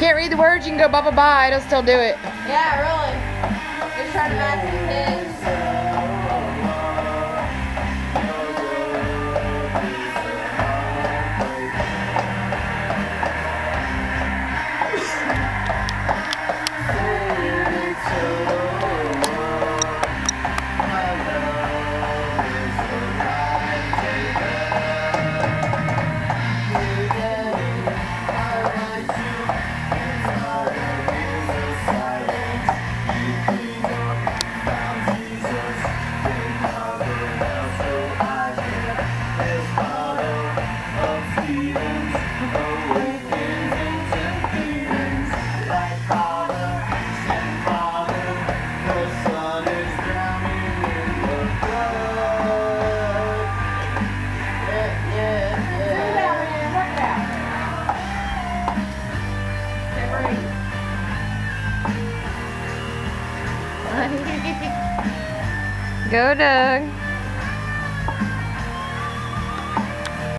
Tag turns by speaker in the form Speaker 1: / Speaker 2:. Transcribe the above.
Speaker 1: can't read the words, you can go bye bye bye. It'll still do it.
Speaker 2: Yeah, really. Just trying to match the kids.
Speaker 1: Go, Doug.